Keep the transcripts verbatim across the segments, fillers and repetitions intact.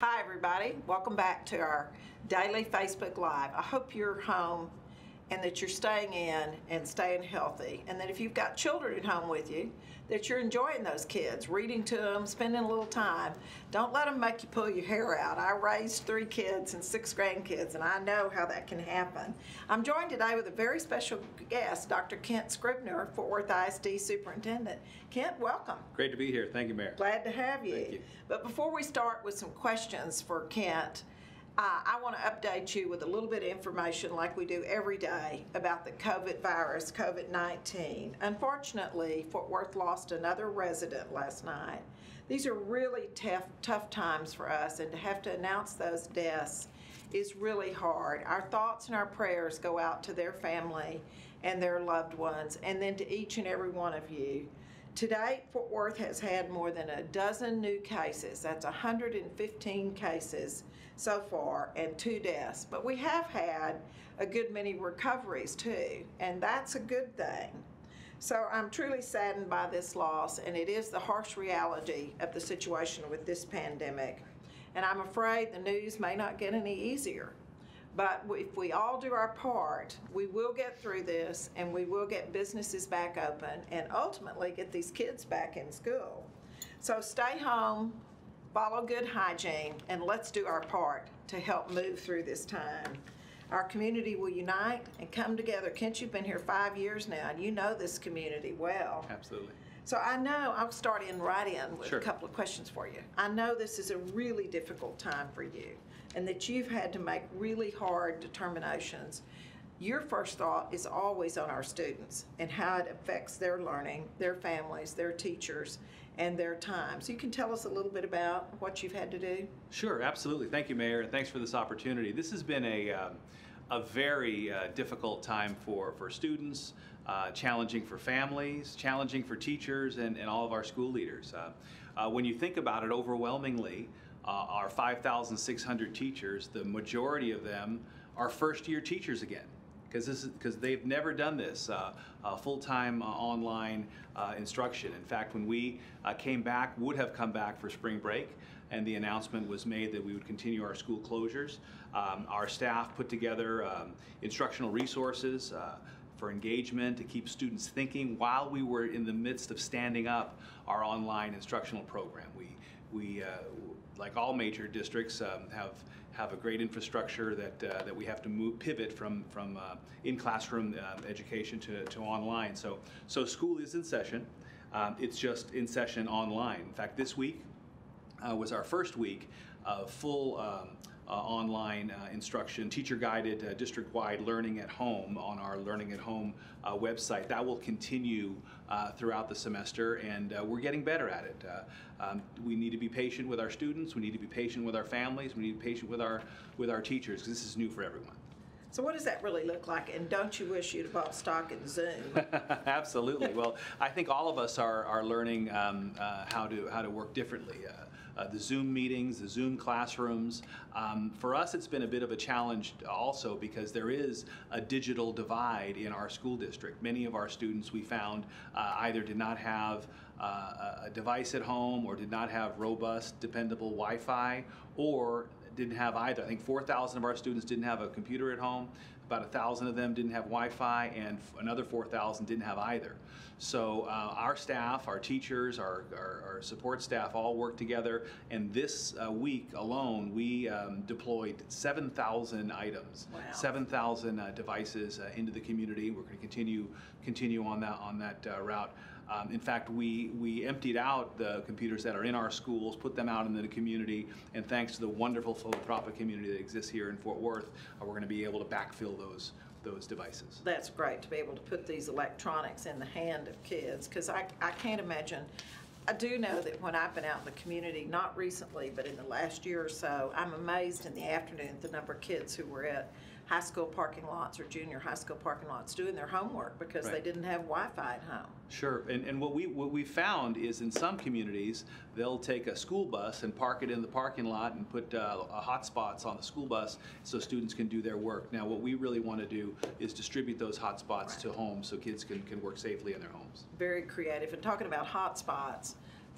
Hi everybody, welcome back to our daily Facebook Live. I hope you're home and that you're staying in and staying healthy, and that if you've got children at home with you, that you're enjoying those kids, reading to them, spending a little time. Don't let them make you pull your hair out. I raised three kids and six grandkids, and I know how that can happen. I'm joined today with a very special guest, Doctor Kent Scribner, Fort Worth I S D Superintendent. Kent, welcome. Great to be here. Thank you, Mayor. Glad to have you. Thank you. But before we start with some questions for Kent, Uh, I want to update you with a little bit of information like we do every day about the COVID virus, COVID nineteen. Unfortunately, Fort Worth lost another resident last night. These are really tough, tough times for us, and to have to announce those deaths is really hard. Our thoughts and our prayers go out to their family and their loved ones, and then to each and every one of you. To date, Fort Worth has had more than a dozen new cases. That's one hundred fifteen cases so far and two deaths. But we have had a good many recoveries too, and that's a good thing. So I'm truly saddened by this loss, and it is the harsh reality of the situation with this pandemic. And I'm afraid the news may not get any easier. But if we all do our part, we will get through this, and we will get businesses back open and ultimately get these kids back in school. So stay home, follow good hygiene, and let's do our part to help move through this time. Our community will unite and come together. Kent, you've been here five years now, and you know this community well. Absolutely. So I know, I'll start in right in with Sure. a couple of questions for you. I know this is a really difficult time for you, and that you've had to make really hard determinations. Your first thought is always on our students and how it affects their learning, their families, their teachers, and their time. So you can tell us a little bit about what you've had to do? Sure, absolutely. Thank you, Mayor, and thanks for this opportunity. This has been a, um, a very uh, difficult time for, for students, uh, challenging for families, challenging for teachers, and, and all of our school leaders. Uh, uh, when you think about it, overwhelmingly, uh, our five thousand six hundred teachers, the majority of them are first-year teachers again. Because this is because they've never done this uh, uh, full-time uh, online uh, instruction. In fact, when we uh, came back, would have come back for spring break, and the announcement was made that we would continue our school closures. Um, our staff put together um, instructional resources uh, for engagement to keep students thinking while we were in the midst of standing up our online instructional program. We, we uh, like all major districts, um, have have a great infrastructure that uh, that we have to move pivot from from uh, in classroom uh, education to, to online. So so school is in session. Um, it's just in session online. In fact, this week uh, was our first week of full um, uh, online uh, instruction, teacher-guided, uh, district-wide learning at home on our Learning at Home uh, website. That will continue uh, throughout the semester, and uh, we're getting better at it. Uh, um, we need to be patient with our students. We need to be patient with our families. We need to be patient with our with our teachers, because this is new for everyone. So what does that really look like? And don't you wish you'd have bought stock in Zoom? Absolutely. Well, I think all of us are, are learning um, uh, how to how to work differently. Uh, uh, the Zoom meetings, the Zoom classrooms. Um, for us, it's been a bit of a challenge also, because there is a digital divide in our school district. Many of our students, we found, uh, either did not have uh, a device at home, or did not have robust, dependable Wi-Fi, or didn't have either. I think four thousand of our students didn't have a computer at home. About one thousand of them didn't have Wi-Fi, and another four thousand didn't have either. So uh, our staff, our teachers, our, our, our support staff all worked together, and this uh, week alone we um, deployed seven thousand items, wow. seven thousand uh, devices uh, into the community. We're going to continue continue on that on that uh, route. Um, in fact, we, we emptied out the computers that are in our schools, put them out into the community, and thanks to the wonderful philanthropic community that exists here in Fort Worth, uh, we're going to be able to backfill those those devices. That's great to be able to put these electronics in the hand of kids, because I, I can't imagine. I do know that when I've been out in the community, not recently, but in the last year or so, I'm amazed in the afternoon at the number of kids who were at high school parking lots or junior high school parking lots doing their homework because right. they didn't have Wi-Fi at home. Sure, and, and what we what we found is in some communities they'll take a school bus and park it in the parking lot and put uh, hotspots on the school bus so students can do their work. Now what we really want to do is distribute those hotspots right. to homes so kids can, can work safely in their homes. Very creative. And talking about hotspots,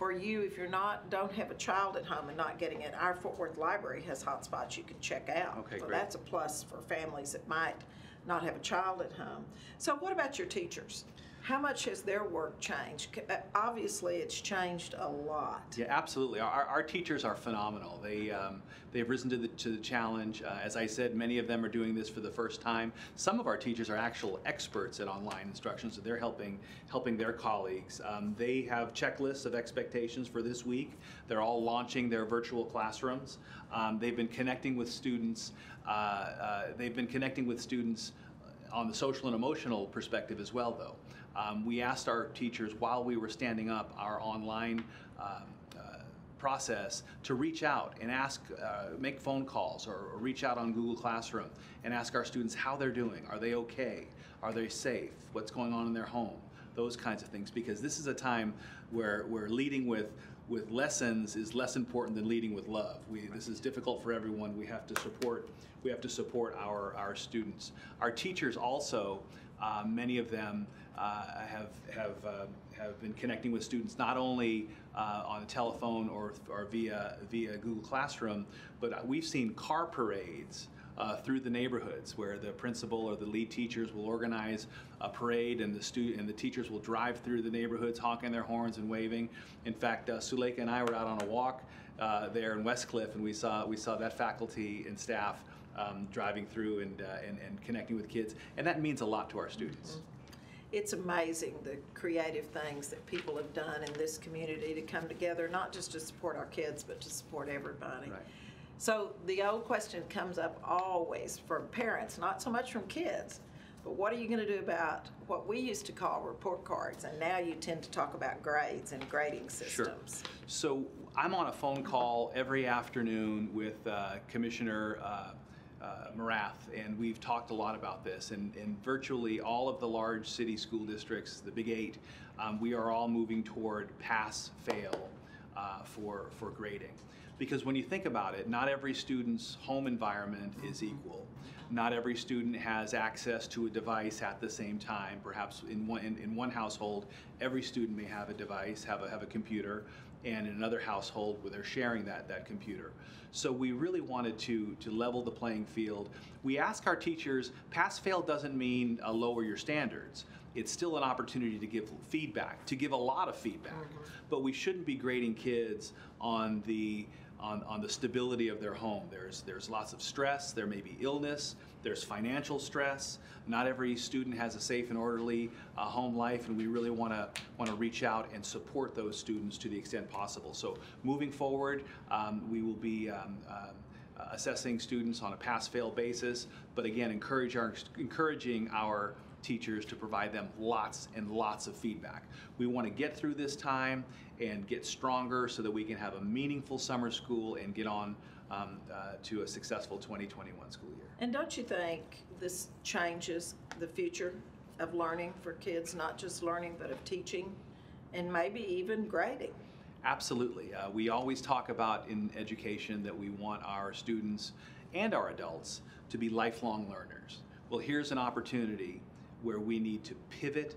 for you, if you're not, don't have a child at home and not getting it, our Fort Worth Library has hotspots you can check out. Okay, so great. That's a plus for families that might not have a child at home. So what about your teachers? How much has their work changed? C- uh, Obviously, it's changed a lot. Yeah, absolutely. Our, our teachers are phenomenal. They, um, they've risen to the, to the challenge. Uh, as I said, many of them are doing this for the first time. Some of our teachers are actual experts at online instruction, so they're helping, helping their colleagues. Um, they have checklists of expectations for this week. They're all launching their virtual classrooms. Um, they've been connecting with students. Uh, uh, they've been connecting with students on the social and emotional perspective as well, though. Um, we asked our teachers while we were standing up our online um, uh, process to reach out and ask, uh, make phone calls or, or reach out on Google Classroom and ask our students how they're doing. Are they okay? Are they safe? What's going on in their home? Those kinds of things, because this is a time where we're leading with with lessons is less important than leading with love. We, this is difficult for everyone. We have to support we have to support our, our students. Our teachers also, uh, many of them uh, have have uh, have been connecting with students not only uh, on the telephone or or via via Google Classroom, but we've seen car parades Uh, through the neighborhoods where the principal or the lead teachers will organize a parade, and the stu- and the teachers will drive through the neighborhoods honking their horns and waving. In fact, uh, Suleika and I were out on a walk uh, there in Westcliff, and we saw we saw that faculty and staff um, driving through and, uh, and and connecting with kids, and that means a lot to our students. Mm-hmm. It's amazing the creative things that people have done in this community to come together, not just to support our kids, but to support everybody. Right. So the old question comes up always from parents, not so much from kids, but what are you going to do about what we used to call report cards, and now you tend to talk about grades and grading systems? Sure. So I'm on a phone call every afternoon with uh, Commissioner uh, uh, Morath, and we've talked a lot about this, and, and virtually all of the large city school districts, the big eight, um, we are all moving toward pass-fail uh, for, for grading. Because when you think about it, not every student's home environment is equal. Not every student has access to a device at the same time. Perhaps in one, in, in one household, every student may have a device, have a, have a computer, and in another household where they're sharing that, that computer. So we really wanted to, to level the playing field. We ask our teachers, pass-fail doesn't mean uh, lower your standards. It's still an opportunity to give feedback, to give a lot of feedback. Mm-hmm. But we shouldn't be grading kids on the On, on the stability of their home. There's, there's lots of stress, there may be illness, there's financial stress. Not every student has a safe and orderly uh, home life, and we really want to want to reach out and support those students to the extent possible. So moving forward, um, we will be um, um, assessing students on a pass-fail basis, but again, encourage our, encouraging our teachers to provide them lots and lots of feedback. We want to get through this time and get stronger so that we can have a meaningful summer school and get on um, uh, to a successful twenty twenty-one school year. And don't you think this changes the future of learning for kids, not just learning, but of teaching and maybe even grading? Absolutely. Uh, we always talk about in education that we want our students and our adults to be lifelong learners. Well, here's an opportunity where we need to pivot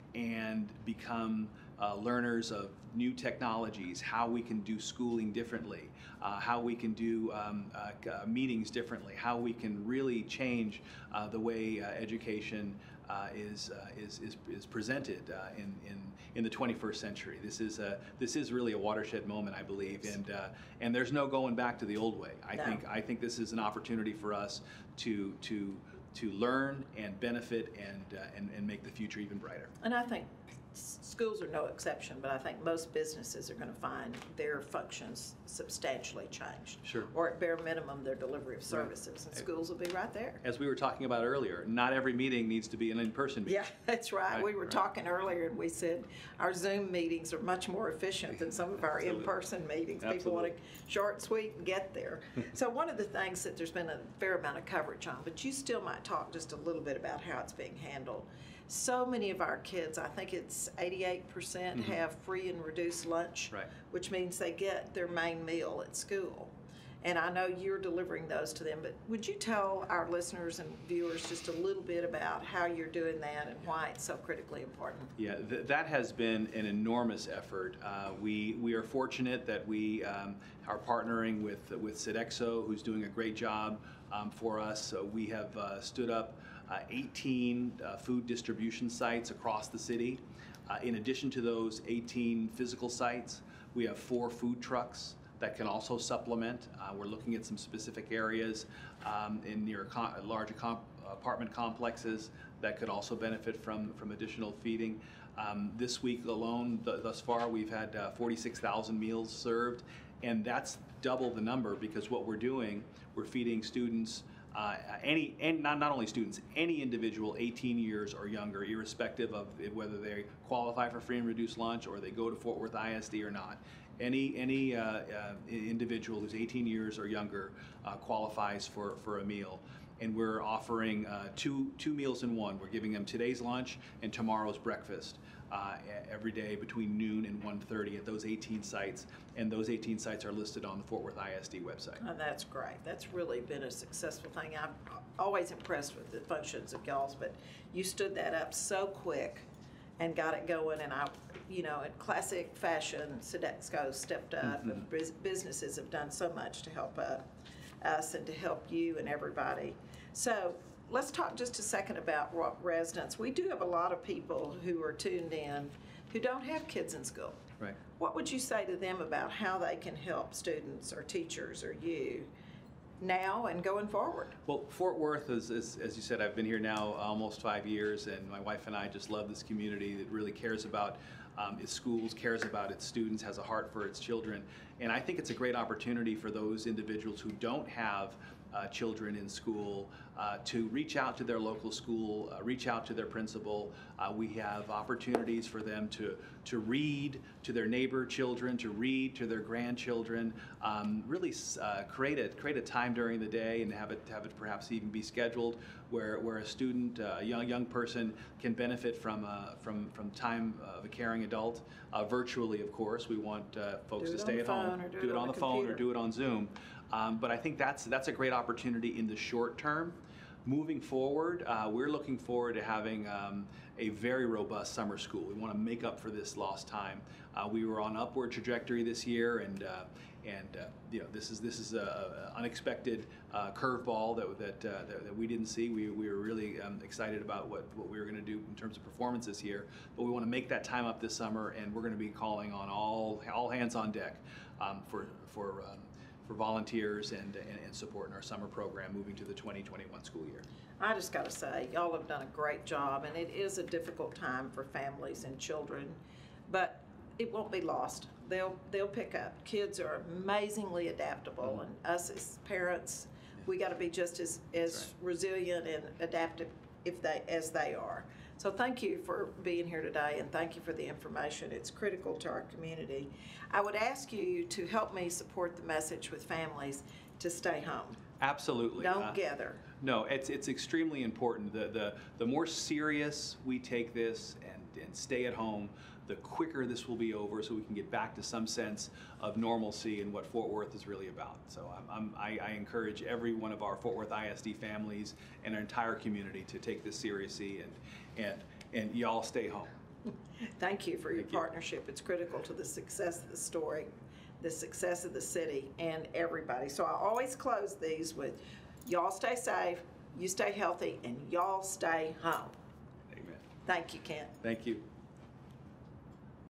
and become uh, learners of new technologies, how we can do schooling differently, uh, how we can do um, uh, uh, meetings differently, how we can really change uh, the way uh, education uh, is, uh, is, is, is presented uh, in, in, in the twenty-first century. This is, a, this is really a watershed moment, I believe, and, uh, and there's no going back to the old way. I, no. think, I think this is an opportunity for us to, to to learn and benefit and, uh, and, and make the future even brighter. And I think schools are no exception, but I think most businesses are going to find their functions substantially changed. Sure. Or at bare minimum, their delivery of services, right. And schools will be right there. As we were talking about earlier, not every meeting needs to be an in-person meeting. Yeah, that's right. right. We were right. talking earlier and we said our Zoom meetings are much more efficient than some of our in-person meetings. Absolutely. People want to short, sweet, and get there. So one of the things that there's been a fair amount of coverage on, but you still might talk just a little bit about how it's being handled. So many of our kids, I think it's eighty-eight percent, mm-hmm. have free and reduced lunch, right. which means they get their main meal at school. And I know you're delivering those to them, but would you tell our listeners and viewers just a little bit about how you're doing that and why it's so critically important? Yeah, th- that has been an enormous effort. Uh, we we are fortunate that we um, are partnering with with Sodexo, who's doing a great job um, for us. So we have uh, stood up uh, eighteen uh, food distribution sites across the city. Uh, in addition to those eighteen physical sites, we have four food trucks that can also supplement. Uh, we're looking at some specific areas um, in near com- large com- apartment complexes that could also benefit from, from additional feeding. Um, this week alone, th- thus far, we've had uh, forty-six thousand meals served, and that's double the number because what we're doing, we're feeding students, uh, any, and not, not only students, any individual eighteen years or younger, irrespective of whether they qualify for free and reduced lunch or they go to Fort Worth I S D or not. Any any uh, uh, individual who's eighteen years or younger uh, qualifies for, for a meal, and we're offering uh, two two meals in one. We're giving them today's lunch and tomorrow's breakfast uh, every day between noon and one thirty at those eighteen sites, and those eighteen sites are listed on the Fort Worth I S D website. Oh, that's great. That's really been a successful thing. I'm always impressed with the functions of y'all's, but you stood that up so quick and got it going, and I, you know, in classic fashion, Sodexo stepped up, Mm-hmm. and bus- businesses have done so much to help uh, us and to help you and everybody. So let's talk just a second about what residents. We do have a lot of people who are tuned in who don't have kids in school. Right. What would you say to them about how they can help students or teachers or you now and going forward? Well, Fort Worth is, is, as you said, I've been here now almost five years, and my wife and I just love this community that really cares about um, its schools, cares about its students, has a heart for its children. And I think it's a great opportunity for those individuals who don't have uh, children in school uh, to reach out to their local school, uh, reach out to their principal. Uh, we have opportunities for them to, to read to their neighbor children, to read to their grandchildren, um, really uh, create, a, create a time during the day and have it, have it perhaps even be scheduled where, where a student, uh, a young, young person can benefit from, uh, from, from time of a caring adult, uh, virtually, of course. We want uh, folks to stay at home, do it on the phone or do it on Zoom. Um, but I think that's, that's a great opportunity in the short term. Moving forward, uh, we're looking forward to having um, a very robust summer school. We want to make up for this lost time. Uh, we were on upward trajectory this year, and uh, and uh, you know this is this is a, a unexpected uh, curveball that that, uh, that that we didn't see. We we were really um, excited about what what we were going to do in terms of performance this year, but we want to make that time up this summer, and we're going to be calling on all all hands on deck um, for for. Um, for volunteers and, and, and support in our summer program moving to the twenty twenty-one school year. I just got to say, y'all have done a great job, and it is a difficult time for families and children, but it won't be lost. They'll they'll pick up. Kids are amazingly adaptable, and us as parents, we got to be just as, as right. resilient and adaptive if they as they are. So thank you for being here today, and thank you for the information. It's critical to our community. I would ask you to help me support the message with families to stay home. Absolutely. Don't uh, gather. No, it's it's extremely important. The the the more serious we take this and, and stay at home, the quicker this will be over, so we can get back to some sense of normalcy and what Fort Worth is really about. So I'm, I'm, I, I encourage every one of our Fort Worth I S D families and our entire community to take this seriously, and and and y'all stay home. Thank you for your Thank you. partnership. It's critical to the success of the story, the success of the city, and everybody. So I always close these with, y'all stay safe, you stay healthy, and y'all stay home. Amen. Thank you, Kent. Thank you.